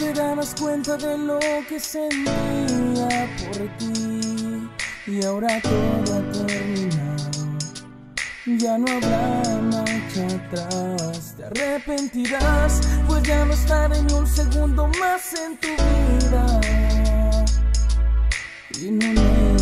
te darás cuenta de lo que sentía por ti. Y ahora todo ha terminado, ya no habrá marcha atrás. Te arrepentirás, pues ya no estaré ni un segundo más en tu vida. Y no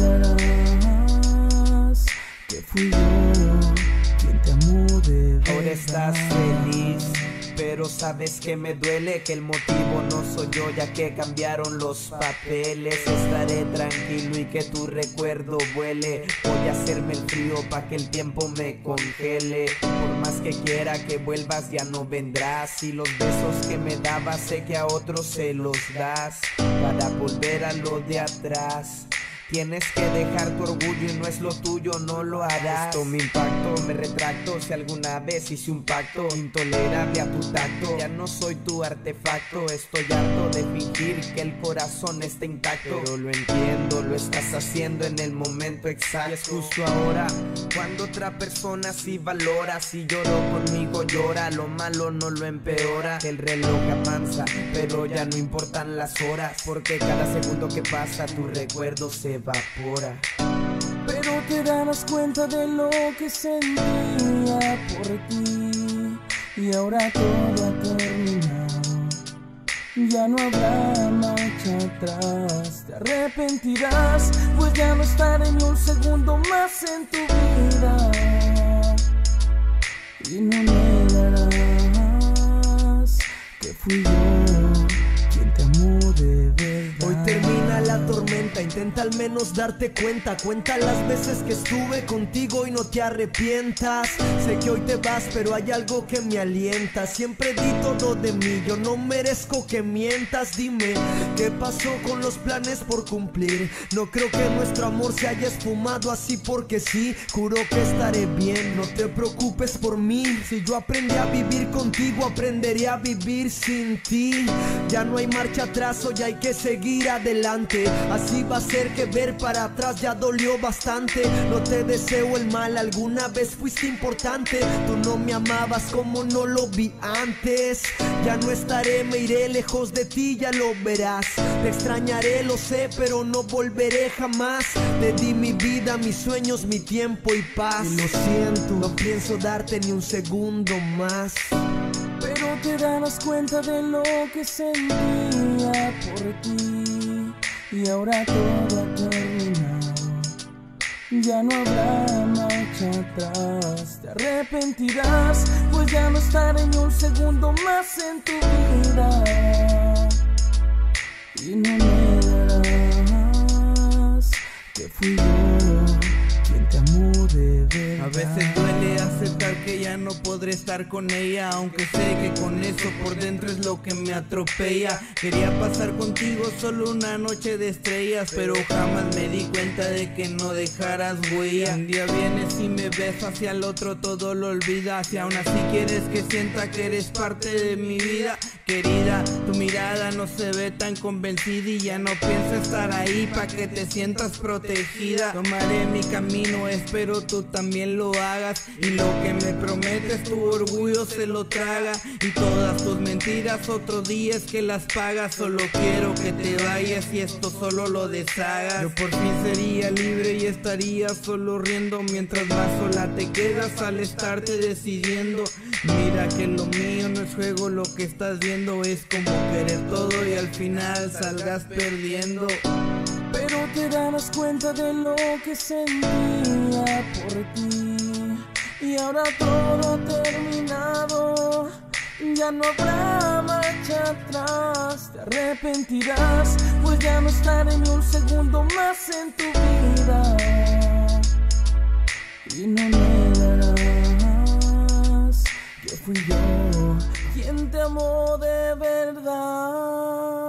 negarás que fui yo quien te amó de verdad. Ahora estás feliz, pero sabes que me duele que el motivo no soy yo, ya que cambiaron los papeles. Estaré tranquilo y que tu recuerdo vuele. Voy a hacerme el frío pa' que el tiempo me congele. Por más que quiera que vuelvas ya no vendrás. Y los besos que me dabas sé que a otros se los das para volver a lo de atrás. Tienes que dejar tu orgullo y no es lo tuyo, no lo harás. Esto me impactó, me retracto. Si alguna vez hice un pacto intolerable a tu tacto, ya no soy tu artefacto. Estoy harto de fingir que el corazón está intacto, pero lo entiendo, lo estás haciendo en el momento exacto. Y es justo ahora cuando otra persona sí valora. Si lloro conmigo llora, lo malo no lo empeora. El reloj avanza, pero ya no importan las horas, porque cada segundo que pasa tu recuerdo se evapora. Pero te darás cuenta de lo que sentía por ti. Y ahora todo ha terminado, ya no habrá marcha atrás. Te arrepentirás, pues ya no estaré ni un segundo más en tu vida. Y no negarás que fui yo quien te amó de verdad. Hoy termina la tormenta, intenta al menos darte cuenta. Cuenta las veces que estuve contigo y no te arrepientas. Sé que hoy te vas, pero hay algo que me alienta. Siempre di todo de mí, yo no merezco que mientas. Dime, ¿qué pasó con los planes por cumplir? No creo que nuestro amor se haya esfumado así porque sí. Juro que estaré bien, no te preocupes por mí. Si yo aprendí a vivir contigo, aprenderé a vivir sin ti. Ya no hay marcha atrás, hoy hay que seguir adelante. Así va a ser que ver para atrás ya dolió bastante. No te deseo el mal, alguna vez fuiste importante. Tú no me amabas como no lo vi antes. Ya no estaré, me iré lejos de ti, ya lo verás. Te extrañaré, lo sé, pero no volveré jamás. Te di mi vida, mis sueños, mi tiempo y paz. Y lo siento, no pienso darte ni un segundo más. Pero te darás cuenta de lo que sentía por ti. Y ahora todo ha terminado, ya no habrá marcha atrás. Te arrepentirás, pues ya no estaré ni un segundo más en tu vida. Y no negarás que fui yo quien te amó de verdad. A veces duele aceptar que ya no podré estar con ella, aunque sé que con eso por dentro es lo que me atropella. Quería pasar contigo solo una noche de estrellas, pero jamás me di cuenta de que no dejaras huella. Un día vienes y me besas y al otro todo lo olvidas, y aún así quieres que sienta que eres parte de mi vida. Querida, tu mirada no se ve tan convencida y ya no pienso estar ahí pa' que te sientas protegida. Tomaré mi camino, espero tú también lo hagas, y lo que me prometes tu orgullo se lo traga, y todas tus mentiras otro día es que las pagas. Solo quiero que te vayas y esto solo lo deshagas. Yo por fin sería libre y estaría solo riendo, mientras más sola te quedas al estarte decidiendo. Mira que lo mío no es juego, lo que estás viendo es como querer todo y al final salgas perdiendo. Pero te darás cuenta de lo que sentía por ti. Y ahora todo ha terminado, ya no habrá marcha atrás. Te arrepentirás, pues ya no estaré ni un segundo más en tu vida. Y no negarás que fui yo quien te amó de verdad.